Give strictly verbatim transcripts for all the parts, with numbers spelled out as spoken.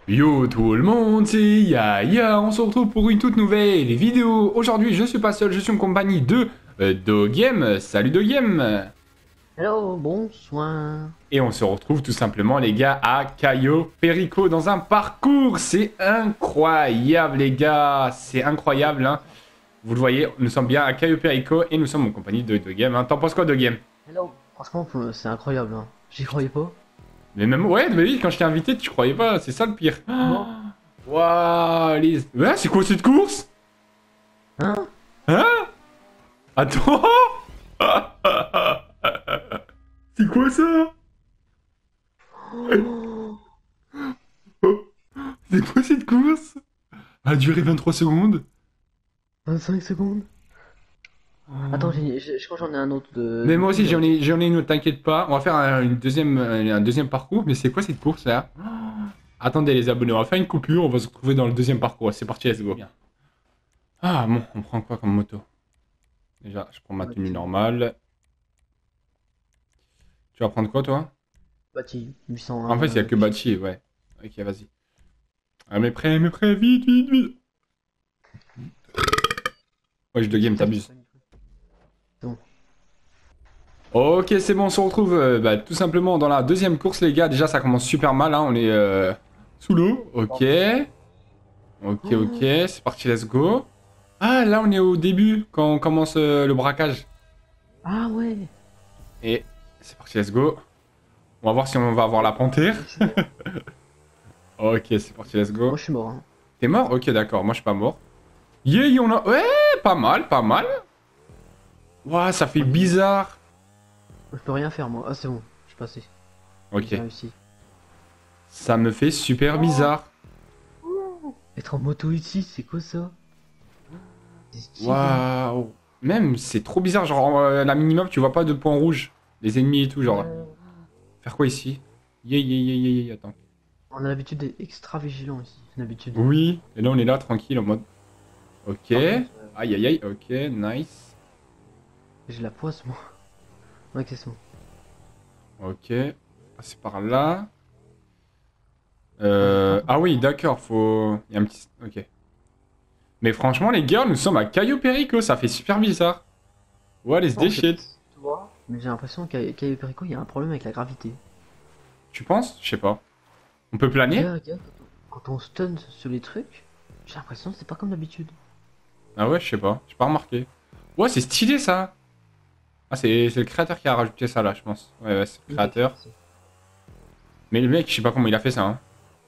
Yo tout le monde, c'est Yaya, on se retrouve pour une toute nouvelle vidéo. Aujourd'hui, je suis pas seul, je suis en compagnie de euh, Dogiem. Salut Dogiem. Hello, bonsoir. Et on se retrouve tout simplement les gars à Cayo Perico dans un parcours. C'est incroyable les gars, c'est incroyable hein. Vous le voyez, nous sommes bien à Cayo Perico et nous sommes en compagnie de Dogiem. Hein. T'en penses quoi Dogiem? Hello. Franchement, faut- c'est incroyable. Hein. J'y croyais pas. Mais même, ouais, mais oui, quand je t'ai invité, tu croyais pas, c'est ça le pire. Non. Waouh, Lise. Ouais, c'est quoi cette course? Hein? Hein? Attends. C'est quoi ça? Oh, C'est quoi cette course? Elle a duré vingt-trois secondes. vingt-cinq secondes. Attends, j'ai- j'ai- je crois que j'en ai un autre de. Mais du moi coup, aussi j'ai- j'en ai, j'en ai une autre, t'inquiète pas. On va faire un, une deuxième, un deuxième parcours. Mais c'est quoi cette course là? Attendez les abonnés, on va faire une coupure. On va se retrouver dans le deuxième parcours. C'est parti, let's go. Ah bon, on prend quoi comme moto? Déjà, je prends ma tenue normale. Tu vas prendre quoi toi? Bâti, huit cent un. En fait, il y a que euh, Bachi, ouais. Ok, vas-y. Ah, mais prêt, mais prêt, vite, vite, vite. Ouais, je de game, t'abuses. C'est bon. Ok, c'est bon, on se retrouve euh, bah, tout simplement dans la deuxième course, les gars. Déjà, ça commence super mal, hein. On est euh, sous l'eau. Ok. Ok, ok, c'est parti, let's go. Ah, là, on est au début, quand on commence euh, le braquage. Ah ouais. Et c'est parti, let's go. On va voir si on va avoir la panthère. Ok, c'est parti, let's go. Moi, je suis mort. Hein. T'es mort? Ok, d'accord, moi, je suis pas mort. Yeah, on a... Ouais, pas mal, pas mal. Ouah, ça fait bizarre. Je peux rien faire, moi. Ah, c'est bon. Je suis passé. Ok. J'ai réussi. Ça me fait super bizarre. Être en moto ici, c'est quoi ça? C'est stylé. Waouh. Même, c'est trop bizarre. Genre, euh, la minimap, tu vois pas de points rouges. Les ennemis et tout, genre. Euh, Faire quoi ici? Yeah, yeah, yeah, yeah, yeah, attends. On a l'habitude d'être extra vigilant ici. D'habitude. Oui. Et là, on est là, tranquille, en mode... Ok. Par Aïe, contre, euh, aïe, aïe. Ok, nice. j'ai la poisse, moi. Ok, c'est bon. Ok. C'est par là. Euh... Ah oui, d'accord, faut... Il y a un petit... Ok. Mais franchement, les gars, nous sommes à Cayo Perico. Ça fait super bizarre. What is Non, this c'est shit? toi. Mais j'ai l'impression qu'à Cayo Perico, il y a un problème avec la gravité. Tu penses? Je sais pas. On peut planer? Regarde, regarde, quand on stun sur les trucs, j'ai l'impression que c'est pas comme d'habitude. Ah ouais, je sais pas. J'ai pas remarqué. Ouais, c'est stylé ça. Ah, c'est c'est le créateur qui a rajouté ça là, je pense. Ouais, ouais, c'est le créateur. Mais le mec, je sais pas comment il a fait ça. Hein.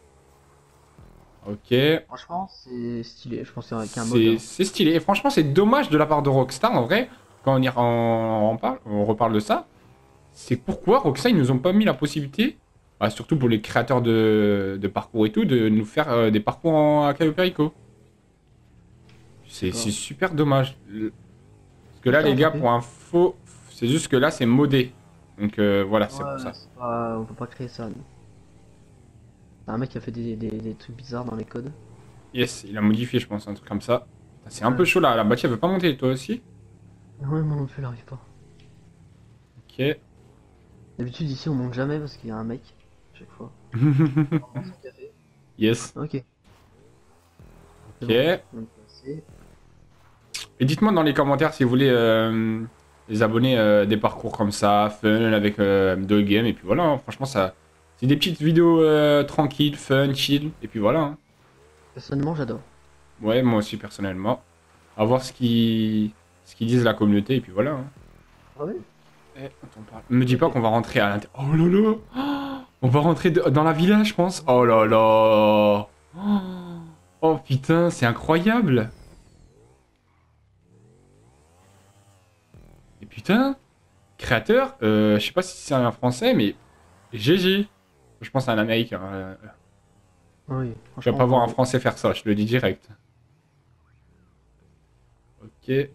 Ok. Franchement, c'est stylé. Je pense qu'avec un mode. C'est Hein. c'est stylé. Et franchement, c'est dommage de la part de Rockstar en vrai. Quand on, y, on, on parle, on reparle de ça. C'est pourquoi Rockstar, ils nous ont pas mis la possibilité, bah, surtout pour les créateurs de, de parcours et tout, de nous faire euh, des parcours en, à Cayo Perico. C'est c'est super dommage. Le- Parce que là, Putain, les on gars, fait. pour info, c'est juste que là, c'est modé. Donc euh, voilà, c'est pour Ouais, ça. c'est pas... on peut pas créer ça. Nous. C'est un mec qui a fait des, des, des trucs bizarres dans les codes. Yes, il a modifié, je pense, un truc comme ça. C'est un Ouais. peu chaud là, la bâtie elle veut pas monter, toi aussi? Ouais, moi non plus, elle arrive pas. Ok. D'habitude, ici, on monte jamais parce qu'il y a un mec. À chaque fois. On prend son café. Yes. Ok. C'est Ok. bon, on est passé. Et dites-moi dans les commentaires si vous voulez euh, les abonner euh, des parcours comme ça, fun, avec euh, deux games, et puis voilà, hein, franchement, ça. C'est des petites vidéos euh, tranquilles, fun, chill, et puis voilà. Hein. Personnellement, j'adore. Ouais, moi aussi personnellement. À voir ce qu'ils ce qu'ils disent la communauté, et puis voilà. Hein. Ah ouais? Eh, attends, parle. Me dis pas qu'on va rentrer à l'intérieur. Oh là là! Oh, on va rentrer de- dans la villa, je pense. Oh là là! Oh, oh, putain, c'est incroyable! Et putain, créateur, euh, je sais pas si c'est un français, mais G G. Je pense à un américain. euh, Oui, Je vais franchement. pas voir un bravo. français faire ça, je te le dis direct. Ok.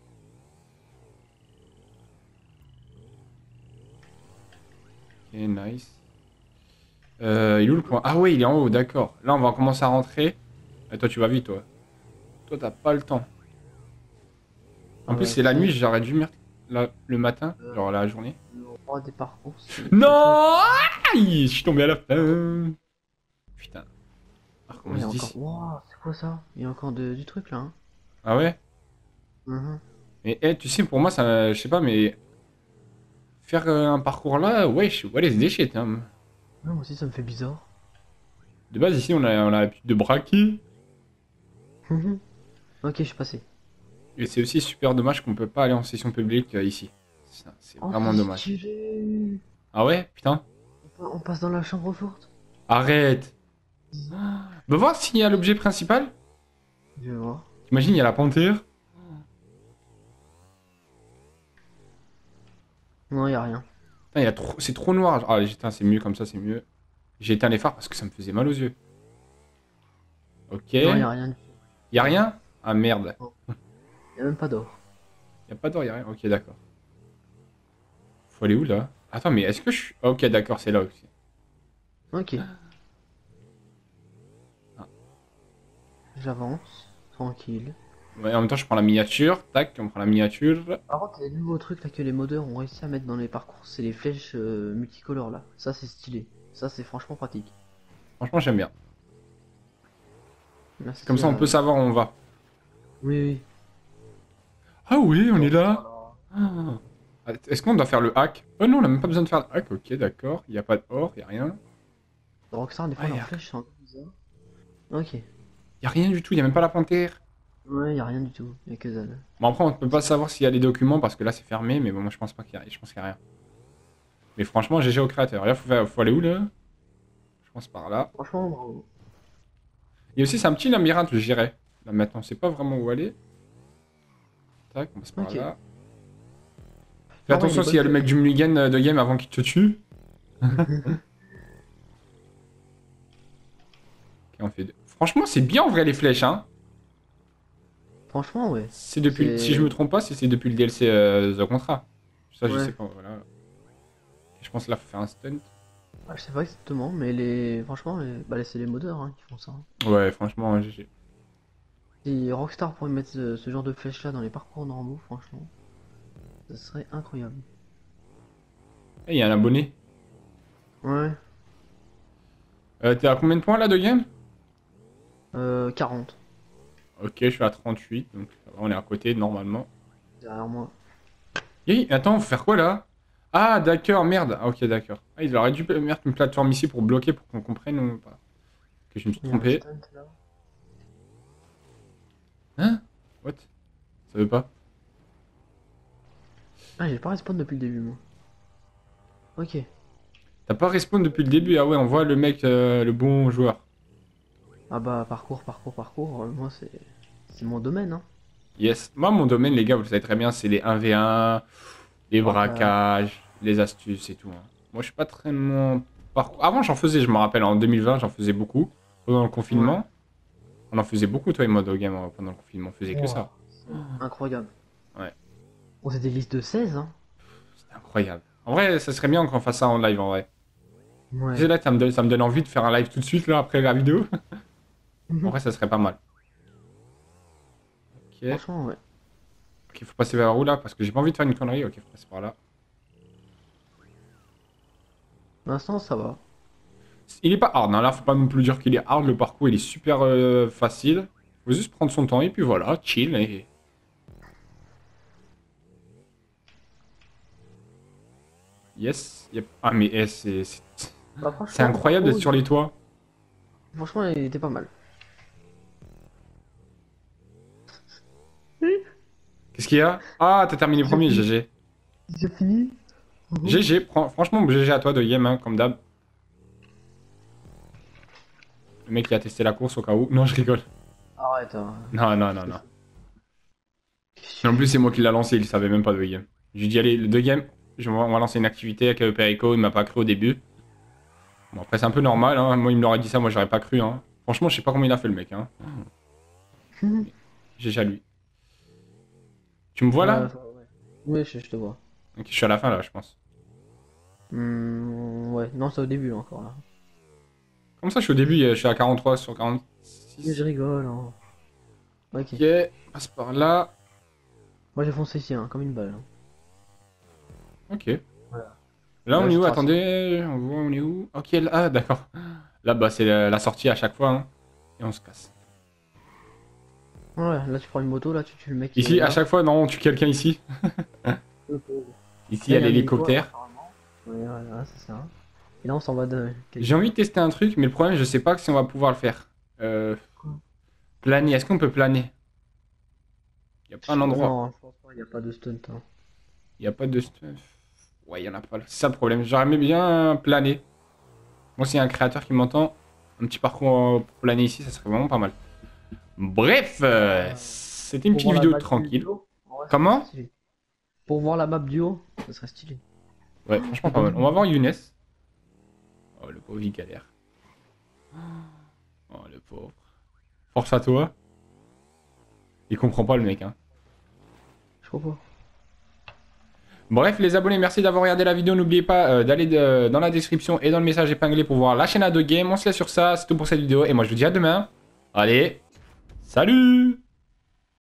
Ok, nice. Euh, il est où le point? Ah ouais, il est en haut, d'accord. Là, on va commencer à rentrer. Et toi, tu vas vite, toi. Toi, t'as pas le temps. En plus, Ouais, c'est la c'est nuit, j'aurais dû mettre la- le matin, euh, genre la journée. le roi des parcours. c'est- Non! Aïe, je suis tombé à la fin. Putain. Alors, Oh, comment il y se a encore. dit? Wow, c'est quoi ça? Il y a encore de- du truc là. Hein. Ah ouais? Mhm. Mais eh, tu sais, pour moi, ça, je sais pas, mais faire euh, un parcours là, ouais, je what is this shit, hein. Ouais, moi aussi, ça me fait bizarre. De base, ici, on a, on a l'habitude de braquer. Mhm. Ok, je suis passé. Et c'est aussi super dommage qu'on peut pas aller en session publique euh, ici. Ça, c'est Oh, vraiment c'est dommage. stylé! Ah ouais? Putain. On passe dans la chambre forte. Arrête. Va voir s'il y a l'objet principal. Je vais voir. T'imagines, il y a la panthère. Non, il y a rien. Putain, il y a trop... C'est trop noir. Ah, putain, c'est mieux comme ça, c'est mieux. J'ai éteint les phares parce que ça me faisait mal aux yeux. Ok. Non, il y Il a rien. y a rien? Ah merde. Il y a même pas d'or. Il y a pas d'or, il y a rien. Ok, d'accord. Faut aller où là? Attends, mais est-ce que je suis... Ok, d'accord, c'est là aussi. Ok, Ah. j'avance. Tranquille. Ouais, en même temps, je prends la miniature. Tac, on prend la miniature. Par contre, les nouveaux trucs là que les modeurs ont réussi à mettre dans les parcours, c'est les flèches euh, multicolores là. Ça, c'est stylé. Ça, c'est franchement pratique. Franchement, j'aime bien. Merci. Comme ça, on à- peut savoir où on va. Oui, oui. Ah oui, on est là. Voilà. Ah. Est-ce qu'on doit faire le hack? Oh non, on n'a même pas besoin de faire le hack. Ok, d'accord. Il n'y a pas d'or, il n'y a rien. Dans Rockstar, des fois, Ah, y leurs a... flèches sont un peu bizarres. Ok. y a rien du tout, il n'y a même pas la panthère. Ouais, y a rien du tout. Y a que dalle. Bon, après, on peut pas savoir s'il y a les documents parce que là, c'est fermé. Mais bon, moi, je pense pas qu'il y a... Je pense qu'il y a rien. Mais franchement, G G au créateur. Là, faut, faire- faut aller où là? Je pense par là. Franchement, bravo. Il y a aussi, c'est un petit labyrinthe, je dirais. Là, maintenant, on sait pas vraiment où aller. Tac, on passe par Ok. là. Fais Non, ouais, attention les s'il y a le bonnes mec du mulligan euh, de game avant qu'il te tue. flèches. Ok, on fait deux. Franchement, c'est bien en vrai les flèches, hein. Franchement, ouais. C'est depuis, le- si je me C'est. trompe pas, c'est c'est depuis le D L C euh, The Contra. Ça, je Ouais. sais pas. Voilà. Je pense là, faut faire un stunt. Ouais, je sais pas exactement, mais les. Franchement, les... Bah, c'est les modeurs hein, qui font ça. Hein. Ouais, franchement, G G. Si Rockstar pourrait mettre ce, ce genre de flèches là dans les parcours normaux, franchement, ça serait incroyable. Eh, il y a un abonné. Ouais. Euh, T'es à combien de points là de game? Euh, quarante. Ok, je suis à trente-huit, donc ça va, on est à côté normalement. Derrière moi. Hey, attends, faut faire quoi là? Ah, d'accord, merde. Ah, ok, d'accord. Ah, il aurait dû mettre une plateforme ici pour bloquer, pour qu'on comprenne ou pas. Que je me suis Il y a un trompé. stunt là. Hein? What? Ça veut pas? Ah, j'ai pas respawn depuis le début, moi. Ok. T'as pas respawn depuis le début? Ah ouais, on voit le mec, euh, le bon joueur. Ah bah, parcours, parcours, parcours, euh, moi c'est. C'est mon domaine, hein. Yes. Moi, mon domaine, les gars, vous le savez très bien, c'est les un v un, les Braquage. braquages, les astuces et tout, hein. Moi, je suis pas très mon parcours. Avant, j'en faisais, je me rappelle, en deux mille vingt, j'en faisais beaucoup. Pendant le Ouais. confinement, on en faisait beaucoup, toi et moi, Dogame, euh, pendant le confinement. On faisait que Wow. ça. Incroyable. Ouais, On c'est des listes de seize, hein. c'était incroyable. En vrai, ça serait bien qu'on fasse ça en live, en vrai. Tu Ouais. sais, là, ça me donne, ça me donne envie de faire un live tout de suite, là, après la vidéo. En vrai, ça serait pas mal. Ok. Franchement, ouais. Ok, faut passer vers où, là? Parce que j'ai pas envie de faire une connerie. Ok, faut passer par là. Pour l'instant, ça va. Il est pas hard, hein. Là, faut pas non plus dire qu'il est hard. Le parcours, il est super euh, facile. Faut juste prendre son temps et puis voilà, chill. Et... Yes. Yep. Ah, mais eh, c'est c'est- Bah, c'est franchement, le incroyable d'être parcours, sur les toits. franchement, il était pas mal. Qu'est-ce qu'il y a? Ah, t'as terminé J'ai premier, fini. G G. J'ai fini. G G, fran- franchement, G G à toi de game, hein, comme d'hab. Le mec qui a testé la course au cas où. Non, je rigole. Arrête, hein. Non, non, non, non. En plus, c'est moi qui l'a lancé, il savait même pas de game. Je lui ai dit, allez, le deux game, je- on va lancer une activité avec euh, Perico, il m'a pas cru au début. Bon, après, c'est un peu normal, hein. Moi, il me l'aurait dit ça, moi, j'aurais pas cru, hein. Franchement, je sais pas comment il a fait le mec, hein. G G à lui. Tu me vois Ouais, là? ouais. Oui, je, je te vois. Ok, je suis à la fin là, je pense. Hmm, ouais, non, c'est au début là, encore là. Comme ça, je suis au début, je suis à quarante-trois sur Mais quarante-six. je rigole, hein. Ok. Ok, passe par là. Moi j'ai foncé ici, hein, comme une balle. Hein. Ok. Voilà. Là, Là, on est je où? trace. Attendez, on voit, on est où? Ok, là, ah, d'accord. Là, bah, c'est la, la sortie à chaque fois, hein. Et on se casse. Ouais, là tu prends une moto, là tu tues le mec. qui Ici, est à là. chaque fois, non, on tue quelqu'un ici. Le pauvre. Ici, il y a Là, un l'hélicoptère. hélico, apparemment. Ouais, voilà, c'est ça. Et là on s'en va de. J'ai envie de tester un truc, mais le problème, je sais pas si on va pouvoir le faire. Euh, planer, est-ce qu'on peut planer? Il n'y a pas un endroit. Non, je pense pas, il n'y a pas de stunt. Hein. Il n'y a pas de stuff. Ouais, il y en a pas. C'est ça le problème. J'aimerais bien planer. Moi, s'il y a un créateur qui m'entend, un petit parcours pour planer ici, ça serait vraiment pas mal. Bref, euh, c'était une Pour petite voir la vidéo map tranquille. du haut, en vrai, ça Comment? serait stylé. Pour voir la map du haut, ça serait stylé. Ouais, franchement pas mal. On va voir Younes. Oh, le pauvre, il galère. Oh, le pauvre. Force à toi. Il comprend pas le mec, hein. Je crois pas. Bref, les abonnés, merci d'avoir regardé la vidéo. N'oubliez pas euh, d'aller de- dans la description et dans le message épinglé pour voir la chaîne à deux Game. On se laisse sur ça. C'est tout pour cette vidéo. Et moi, je vous dis à demain. Allez, salut!